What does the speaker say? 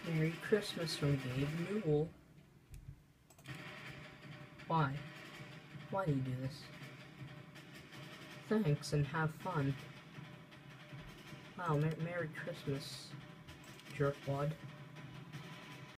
Merry Christmas from gabeN. Why? Why do you do this? Thanks and have fun. Wow, Merry Christmas, jerkwad.